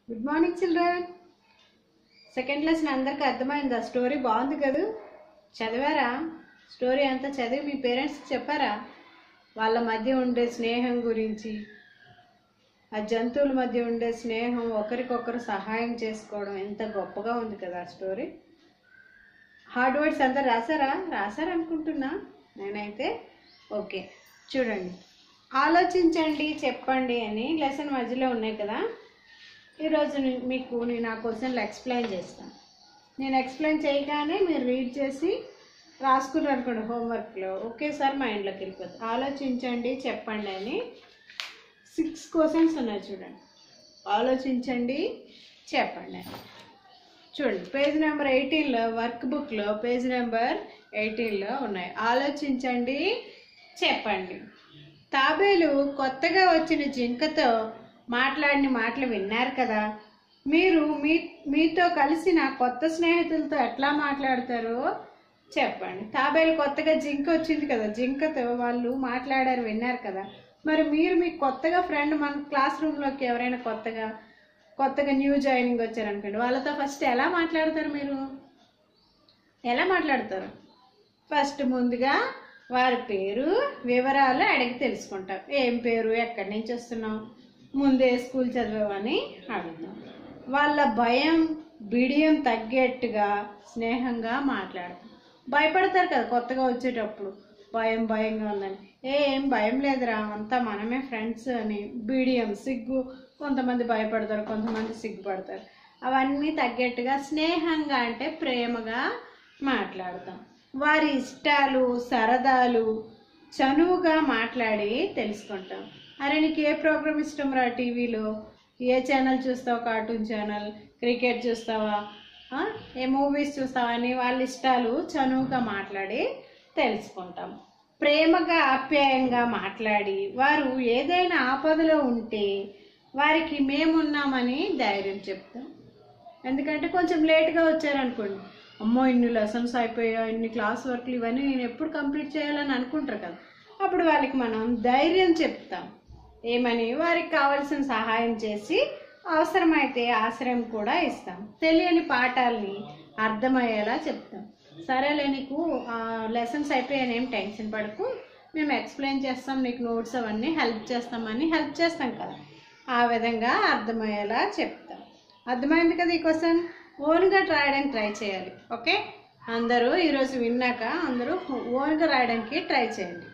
Good morning children. Second lesson అందరికి అర్థమైందా? Story బాగుంది కదా? చదివారా? స్టోరీ అంతా చదివి మీ పేరెంట్స్కి చెప్పారా? వాళ్ళ మధ్య ఉండే స్నేహం గురించి, ఆ జంతువుల మధ్య ఉండే స్నేహం, ఒకరికొకరు సహాయం చేసుకోవడం ఎంత గొప్పగా ఉంది కదా ఆ స్టోరీ. హార్డ్ వర్డ్స్ అంతా రాశారనుకుంటున్నా నేనైతే. ఓకే, చూడండి. ఆలోచించండి, చెప్పండి అని లెసన్ మధ్యలో ఉన్నాయి కదా. ఈరోజు మీకు నేను ఆ క్వశ్చన్లు ఎక్స్ప్లెయిన్ చేస్తాను. నేను ఎక్స్ప్లెయిన్ చేయగానే మీరు రీడ్ చేసి రాసుకున్నారు అనుకోండి హోంవర్క్లో, ఒకేసారి మైండ్లోకి వెళ్ళిపోతుంది. ఆలోచించండి, చెప్పండి అని 6 క్వశ్చన్స్ ఉన్నాయి చూడండి. ఆలోచించండి, చెప్పండి అని. చూడండి, పేజ్ నెంబర్ 18లో, వర్క్ బుక్లో పేజ్ నెంబర్ 18లో ఉన్నాయి. ఆలోచించండి, చెప్పండి. తాబేలు కొత్తగా వచ్చిన జింకతో మాట్లాడిన మాటలు విన్నారు కదా. మీరు మీతో కలిసిన కొత్త స్నేహితులతో ఎట్లా మాట్లాడతారో చెప్పండి. తాబేలు కొత్తగా జింక వచ్చింది కదా, జింకతో వాళ్ళు మాట్లాడారు, విన్నారు కదా. మరి మీరు మీ కొత్తగా ఫ్రెండ్ మన క్లాస్ రూమ్లోకి ఎవరైనా కొత్తగా న్యూ జాయినింగ్ వచ్చారనుకోండి, వాళ్ళతో ఫస్ట్ ఎలా మాట్లాడతారు? మీరు ఎలా మాట్లాడతారు? ఫస్ట్ ముందుగా వారి పేరు, వివరాలు అడిగి తెలుసుకుంటాం. ఏం పేరు, ఎక్కడి నుంచి వస్తున్నాం, ముందే స్కూల్ చదివామని అడుగుతాం. వాళ్ళ భయం బిడియం తగ్గేట్టుగా స్నేహంగా మాట్లాడతాం. భయపడతారు కదా కొత్తగా వచ్చేటప్పుడు, భయంగా ఉందని. ఏం భయం లేదురా, అంతా మనమే ఫ్రెండ్స్ అని. బిడియం, సిగ్గు, కొంతమంది భయపడతారు, కొంతమంది సిగ్గుపడతారు. అవన్నీ తగ్గేట్టుగా స్నేహంగా అంటే ప్రేమగా మాట్లాడతాం. వారి ఇష్టాలు, సరదాలు చనువుగా మాట్లాడి తెలుసుకుంటాం. అరే నీకు ఏ ప్రోగ్రామ్ ఇష్టం రా, టీవీలో ఏ ఛానల్ చూస్తావు, కార్టూన్ ఛానల్, క్రికెట్ చూస్తావా, ఏ మూవీస్ చూస్తావా అని వాళ్ళ ఇష్టాలు చనువుగా మాట్లాడి తెలుసుకుంటాం. ప్రేమగా ఆప్యాయంగా మాట్లాడి వారు ఏదైనా ఆపదలో ఉంటే వారికి మేమున్నామని ధైర్యం చెప్తాం. ఎందుకంటే కొంచెం లేట్గా వచ్చారనుకోండి, అమ్మో ఇన్ని లెసన్స్ అయిపోయా, ఇన్ని క్లాస్ వర్క్లు, ఇవన్నీ నేను ఎప్పుడు కంప్లీట్ చేయాలని అనుకుంటారు కదా. అప్పుడు వాళ్ళకి మనం ధైర్యం చెప్తాం. ఏమని? వారికి కావాల్సిన సహాయం చేసి అవసరమైతే ఆశ్రయం కూడా ఇస్తాం. తెలియని పాఠాలని అర్థమయ్యేలా చెప్తాం. సరేలే, నీకు లెసన్స్ అయిపోయాను, ఏం టెన్షన్ పడకు, మేము ఎక్స్ప్లెయిన్ చేస్తాం, నీకు నోట్స్ అవన్నీ హెల్ప్ చేస్తాం కదా. ఆ విధంగా అర్థమయ్యేలా చెప్తాం. అర్థమైంది కదా? ఈ క్వశ్చన్ ఓన్గా రాయడానికి ట్రై చేయాలి. ఓకే, అందరూ ఈరోజు విన్నాక అందరూ ఓన్గా రాయడానికి ట్రై చేయండి.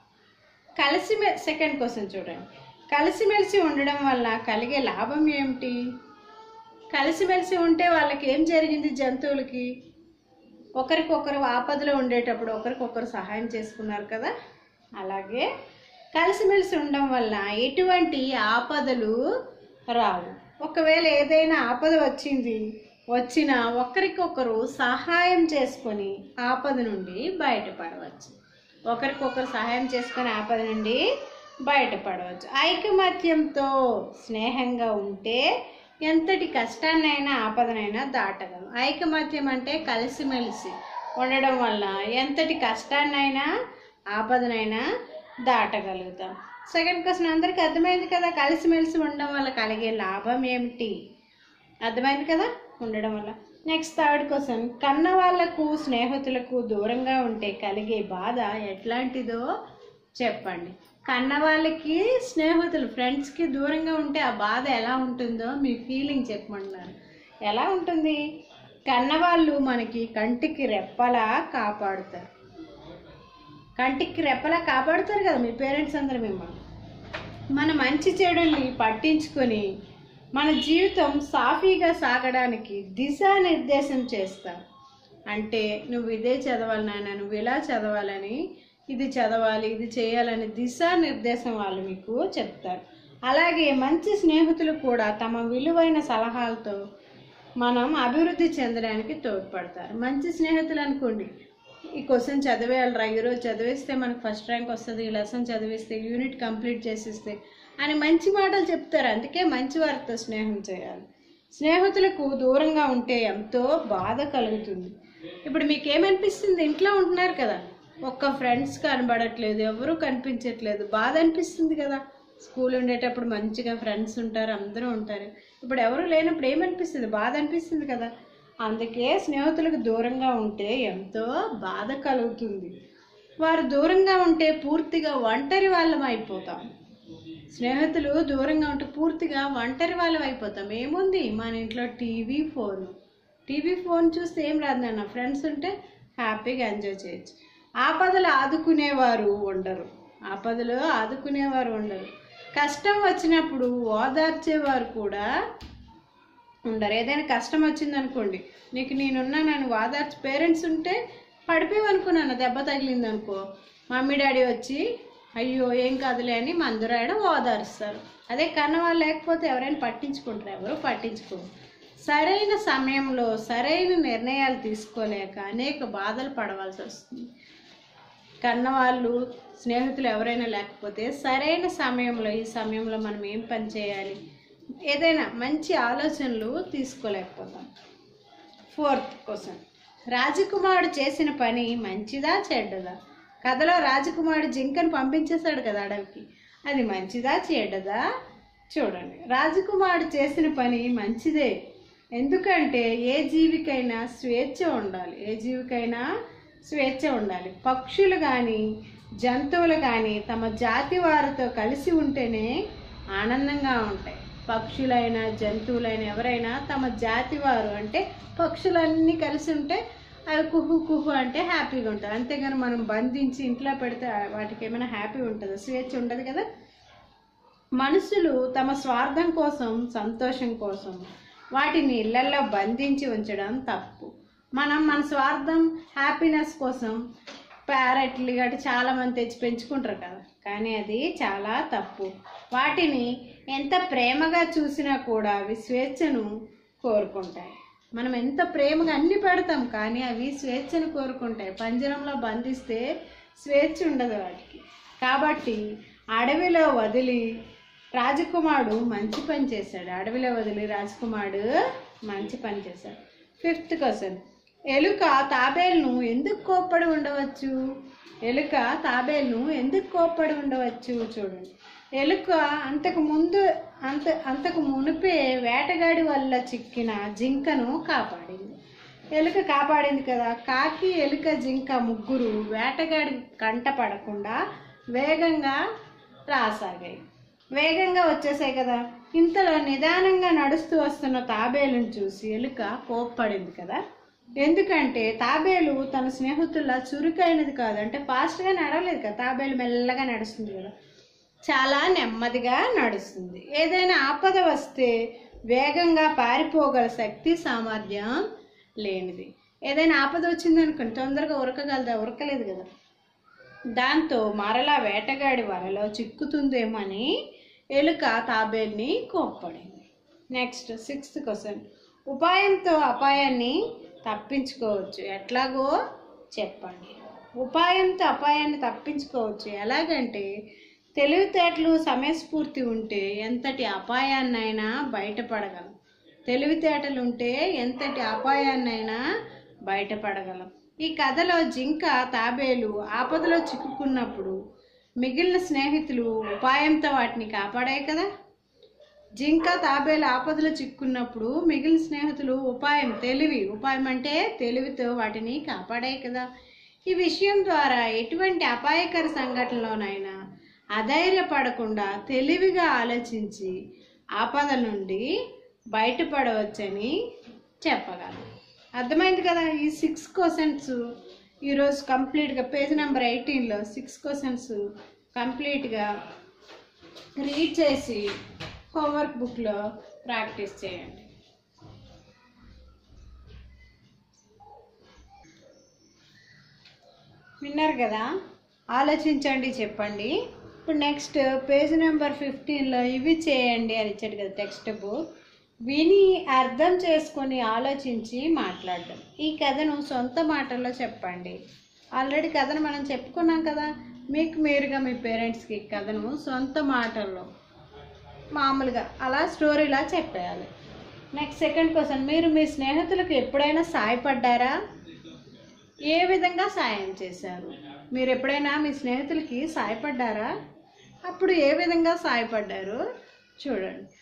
సెకండ్ క్వశ్చన్ చూడండి. కలిసిమెలిసి ఉండడం వల్ల కలిగే లాభం ఏమిటి? కలిసిమెలిసి ఉంటే వాళ్ళకి ఏం జరిగింది? జంతువులకి ఒకరికొకరు ఆపదలో ఉండేటప్పుడు ఒకరికొకరు సహాయం చేసుకున్నారు కదా. అలాగే కలిసిమెలిసి ఉండడం వల్ల ఎటువంటి ఆపదలు రావు. ఒకవేళ ఏదైనా ఆపద వచ్చినా ఒకరికొకరు సహాయం చేసుకొని ఆపద నుండి బయటపడవచ్చు. ఒకరికొకరు సహాయం చేసుకొని ఆపద నుండి బయటపడవచ్చు. ఐకమత్యంతో స్నేహంగా ఉంటే ఎంతటి కష్టాన్నైనా ఆపదనైనా దాటగలం. ఐకమత్యం అంటే కలిసిమెలిసి ఉండడం వల్ల ఎంతటి కష్టాన్నైనా ఆపదనైనా దాటగలుగుతాం. సెకండ్ క్వశ్చన్ అందరికీ అర్థమైంది కదా? కలిసిమెలిసి ఉండడం వల్ల కలిగే లాభం ఏమిటి? అర్థమైంది కదా ఉండడం వల్ల. Next third question. కన్న వాళ్లకు స్నేహితులకు దూరంగా ఉంటే కలిగే బాధ ఎట్లాంటిదో చెప్పండి. కన్న వాళ్ళకి స్నేహితులు ఫ్రెండ్స్కి దూరంగా ఉంటే ఆ బాధ ఎలా ఉంటుందో మీ ఫీలింగ్ చెప్పమంటున్నారు. ఎలా ఉంటుంది? కన్నవాళ్ళు మనకి కంటికి రెప్పలా కాపాడుతారు. కంటికి రెప్పలా కాపాడుతారు కదా మీ పేరెంట్స్ అందరూ మిమ్మల్ని. మన మంచి చెడుల్ని పట్టించుకొని మన జీవితం సాఫీగా సాగడానికి దిశానిర్దేశం చేస్తారు. అంటే నువ్వు ఇదే చదవాలి నాయన, నువ్వు ఇలా చదవాలని, ఇది చదవాలి, ఇది చేయాలని దిశానిర్దేశం వాళ్ళు మీకు చెప్తారు. అలాగే మంచి స్నేహితులు కూడా తమ విలువైన సలహాలతో మనం అభివృద్ధి చెందడానికి తోడ్పడతారు. మంచి స్నేహితులు అనుకోండి, ఈ క్వశ్చన్ చదివేయాలరా, ఈరోజు చదివేస్తే మనకు ఫస్ట్ ర్యాంక్ వస్తుంది, ఈ లెసన్ చదివిస్తే, యూనిట్ కంప్లీట్ చేసిస్తే అని మంచి మాటలు చెప్తారు. అందుకే మంచి వారితో స్నేహం చేయాలి. స్నేహితులకు దూరంగా ఉంటే ఎంతో బాధ కలుగుతుంది. ఇప్పుడు మీకేమనిపిస్తుంది? ఇంట్లో ఉంటున్నారు కదా, ఒక్క ఫ్రెండ్స్ కనబడట్లేదు, ఎవరూ కనిపించట్లేదు, బాధ అనిపిస్తుంది కదా. స్కూల్ ఉండేటప్పుడు మంచిగా ఫ్రెండ్స్ ఉంటారు, అందరూ ఉంటారు. ఇప్పుడు ఎవరు లేనప్పుడు ఏమనిపిస్తుంది? బాధ అనిపిస్తుంది కదా. అందుకే స్నేహితులకు దూరంగా ఉంటే ఎంతో బాధ కలుగుతుంది. వారు దూరంగా ఉంటే పూర్తిగా ఒంటరి వాళ్ళం అయిపోతాం. స్నేహితులు దూరంగా ఉంటే పూర్తిగా ఒంటరి వాళ్ళం అయిపోతాం. ఏముంది, మన ఇంట్లో టీవీ ఫోన్ చూస్తే ఏం రాదు నాన్న. ఫ్రెండ్స్ ఉంటే హ్యాపీగా ఎంజాయ్ చేయొచ్చు. ఆపదలు ఆదుకునేవారు ఉండరు. కష్టం వచ్చినప్పుడు ఓదార్చేవారు కూడా ఉండరు. ఏదైనా కష్టం వచ్చిందనుకోండి, నీకు నేనున్నానని ఓదార్చి పేరెంట్స్ ఉంటే పడిపోయావనుకున్నాను, దెబ్బ తగిలింది అనుకో, మమ్మీ డాడీ వచ్చి అయ్యో ఏం కాదులే అని మందురాయడం ఓదారుస్తారు. అదే కన్నవాళ్ళు లేకపోతే ఎవరైనా పట్టించుకుంటారు? ఎవరు పట్టించుకోరు. సరైన సమయంలో సరైన నిర్ణయాలు తీసుకోలేక అనేక బాధలు పడవలసి వస్తుంది. కన్నవాళ్ళు స్నేహితులు ఎవరైనా లేకపోతే సరైన సమయంలో, ఈ సమయంలో మనం ఏం పని చేయాలి, ఏదైనా మంచి ఆలోచనలు తీసుకోలేకపోతాం. 4th క్వశ్చన్, రాజకుమారుడు చేసిన పని మంచిదా చెడ్డదా? కథలో రాజకుమారుడు జింకను పంపించేశాడు కదా అడవికి, అది మంచిదా చెడ్డదా? చూడండి, రాజకుమారుడు చేసిన పని మంచిదే. ఎందుకంటే ఏ జీవికైనా స్వేచ్ఛ ఉండాలి. పక్షులు కానీ జంతువులు కానీ తమ జాతి వారితో కలిసి ఉంటేనే ఆనందంగా ఉంటాయి. పక్షులైనా జంతువులైనా ఎవరైనా తమ జాతి వారు అంటే పక్షులన్నీ కలిసి ఉంటే అవి కుహు అంటే హ్యాపీగా ఉంటాయి. అంతేగాని మనం బంధించి ఇంట్లో పెడితే వాటికి ఏమైనా హ్యాపీ ఉంటుందా? స్వేచ్ఛ ఉండదు కదా. మనుషులు తమ స్వార్థం కోసం, సంతోషం కోసం వాటిని ఇళ్లల్లో బంధించి ఉంచడం తప్పు. మనం మన స్వార్థం, హ్యాపీనెస్ కోసం ప్యారెట్లు గట్టి చాలామంది తెచ్చి పెంచుకుంటారు కదా, కానీ అది చాలా తప్పు. వాటిని ఎంత ప్రేమగా చూసినా కూడా అవి స్వేచ్ఛను కోరుకుంటాయి. మనం ఎంత ప్రేమగా అన్ని పెడతాం కానీ అవి స్వేచ్ఛను కోరుకుంటాయి. పంజరంలో బంధిస్తే స్వేచ్ఛ ఉండదు వాటికి. కాబట్టి అడవిలో వదిలి రాజకుమారుడు మంచి పని చేశాడు. 5th క్వశ్చన్, ఎలుక తాబేలును ఎందుకు కోప్పడి ఉండవచ్చు? చూడండి, ఎలుక అంతకు మునిపే వేటగాడి వల్ల చిక్కిన జింకను కాపాడింది కదా. కాకి, ఎలుక, జింక ముగ్గురు వేటగాడి కంట పడకుండా వేగంగా వచ్చేసాయి కదా. ఇంతలో నిదానంగా నడుస్తూ వస్తున్న తాబేలును చూసి ఎలుక కోప్పడింది కదా. ఎందుకంటే తాబేలు తన స్నేహితుల్లా చురుకైనది కాదు, అంటే ఫాస్ట్గా నడవలేదు కదా. తాబేలు మెల్లగా నడుస్తుంది కదా, చాలా నెమ్మదిగా నడుస్తుంది. ఏదైనా ఆపద వస్తే వేగంగా పారిపోగల శక్తి, సామర్థ్యం లేనిది. ఏదైనా ఆపద వచ్చిందనుకోండి, తొందరగా ఉరకలేదు కదా. దాంతో మరలా వేటగాడి వలలో చిక్కుతుందేమని ఎలుక తాబేలుని కోప్పడింది. నెక్స్ట్ 6th క్వశ్చన్, ఉపాయంతో అపాయాన్ని తప్పించుకోవచ్చు, ఎట్లాగో చెప్పండి. ఉపాయంతో అపాయాన్ని తప్పించుకోవచ్చు ఎలాగంటే, తెలివితేటలు, సమయస్ఫూర్తి ఉంటే ఎంతటి అపాయాన్నైనా బయటపడగలం. ఈ కథలో జింక, తాబేలు ఆపదలో చిక్కుకున్నప్పుడు మిగిలిన స్నేహితులు ఉపాయంతో వాటిని కాపాడాయి కదా. జింక, తాబేలు ఆపదలో చిక్కుకున్నప్పుడు మిగిలిన స్నేహితులు ఉపాయం అంటే తెలివితో వాటిని కాపాడాయి కదా. ఈ విషయం ద్వారా ఎటువంటి అపాయకర సంఘటనలోనైనా అధైర్యపడకుండా తెలివిగా ఆలోచించి ఆపద నుండి బయటపడవచ్చని చెప్పగలం. అర్థమైంది కదా. ఈ 6 క్వశ్చన్స్ ఈరోజు కంప్లీట్గా పేజ్ నెంబర్ 18లో 6 క్వశ్చన్స్ కంప్లీట్గా రీడ్ చేసి హోంవర్క్ బుక్లో ప్రాక్టీస్ చేయండి. విన్నారు కదా, ఆలోచించండి, చెప్పండి. ఇప్పుడు నెక్స్ట్ పేజ్ నెంబర్ 15లో ఇవి చేయండి అని ఇచ్చాడు కదా టెక్స్ట్ బుక్. విని అర్థం చేసుకొని ఆలోచించి మాట్లాడడం. ఈ కథను సొంత మాటల్లో చెప్పండి. ఆల్రెడీ కథను మనం చెప్పుకున్నాం కదా. మీకు మీరుగా మీ పేరెంట్స్కి కథను సొంత మాటల్లో మామూలుగా అలా స్టోరీలా చెప్పేయాలి. నెక్స్ట్ 2nd క్వశ్చన్, మీరు మీ స్నేహితులకు ఎప్పుడైనా సాయపడ్డారా? ఏ విధంగా సాయం చేశారు? మీరు ఎప్పుడైనా మీ స్నేహితులకి సాయపడ్డారా? అప్పుడు ఏ విధంగా సాయపడ్డారు చూడండి.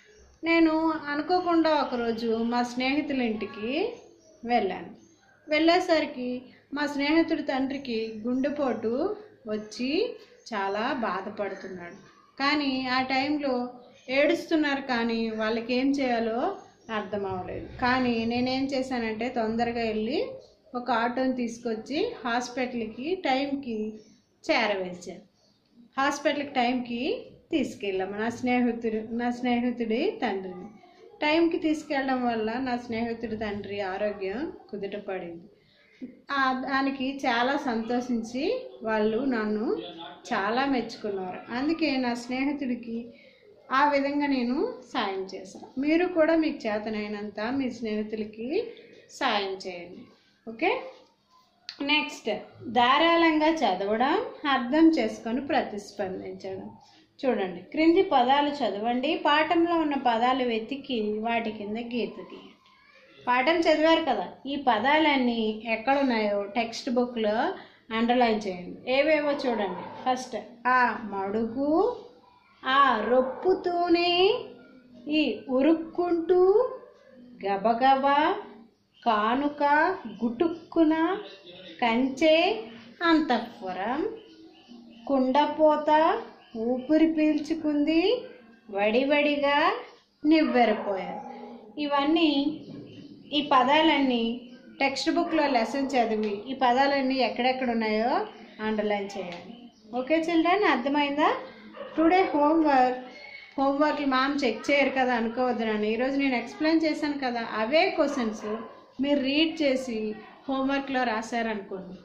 నేను అనుకోకుండా ఒకరోజు మా స్నేహితుల ఇంటికి వెళ్ళాను. వెళ్ళేసరికి మా స్నేహితుడి తండ్రికి గుండెపోటు వచ్చి చాలా బాధపడుతున్నాడు. కానీ ఆ టైంలో ఏడుస్తున్నారు, కానీ వాళ్ళకి ఏం చేయాలో అర్థం అవ్వలేదు. కానీ నేనేం చేశానంటే తొందరగా వెళ్ళి ఒక ఆటోని తీసుకొచ్చి హాస్పిటల్కి టైంకి చేరవేశాను. హాస్పిటల్కి టైంకి తీసుకెళ్ళాము నా స్నేహితుడి తండ్రిని. టైంకి తీసుకెళ్ళడం వల్ల నా స్నేహితుడి తండ్రి ఆరోగ్యం కుదుటపడింది. దానికి చాలా సంతోషించి వాళ్ళు నన్ను చాలా మెచ్చుకున్నారు. అందుకే నా స్నేహితుడికి ఆ విధంగా నేను సాయం చేశాను. మీరు కూడా మీకు చేతనైనంత మీ స్నేహితులకి సాయం చేయండి. ఓకే. నెక్స్ట్, ధారాళంగా చదవడం, అర్థం చేసుకొని ప్రతిస్పందించడం. చూడండి, క్రింది పదాలు చదవండి, పాఠంలో ఉన్న పదాలు వెతికి వాటి కింద గీత గీయండి. పాఠం చదివారు కదా, ఈ పదాలన్నీ ఎక్కడున్నాయో టెక్స్ట్ బుక్లో అండర్లైన్ చేయండి. ఏవేవో చూడండి. ఫస్ట్, ఆ మడుగు, ఆ రొప్పుతూనే, ఈ ఉరుక్కుంటూ, గబగబా, కానుక, గుటుక్కున, కంచె, అంతఃపురం, కుండపోత, ఊపిరి పీల్చుకుంది, వడివడిగా, నివ్వెరపోయారు. ఇవన్నీ ఈ పదాలన్నీ టెక్స్ట్ బుక్లో లెసన్ చదివి ఈ పదాలన్నీ ఎక్కడెక్కడ ఉన్నాయో అండర్లైన్ చేయాలి. ఓకే చిల్డ్రన్, అర్థమైందా? టుడే హోంవర్క్ మ్యామ్ చెక్ చేయరు కదా అనుకోవద్దు నన్ను. ఈరోజు నేను ఎక్స్ప్లెయిన్ చేశాను కదా, అవే క్వశ్చన్స్ మీరు రీడ్ చేసి హోంవర్క్లో రాశారనుకోండి,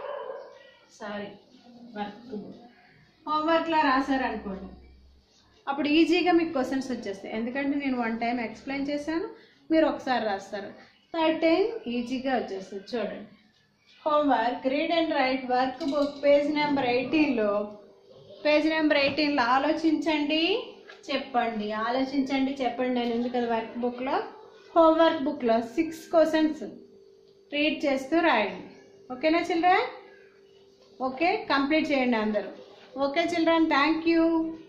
హోంవర్క్లో రాశారనుకోండి, అప్పుడు ఈజీగా మీకు క్వశ్చన్స్ వచ్చేస్తాయి. ఎందుకంటే నేను 1 టైం ఎక్స్ప్లెయిన్ చేశాను, మీరు ఒకసారి రాస్తారు, 3rd టైం ఈజీగా వచ్చేస్తుంది. చూడండి, homework read and write work book page number 18లో ఆలోచించండి చెప్పండి. నేను ఉంది కదా వర్క్ బుక్లో. హోంవర్క్ బుక్లో 6 క్వశ్చన్స్ రీడ్ చేస్తూ రాయండి. ఓకేనా చిల్డ్రన్? ఓకే, కంప్లీట్ చేయండి అందరూ. Okay children, thank you.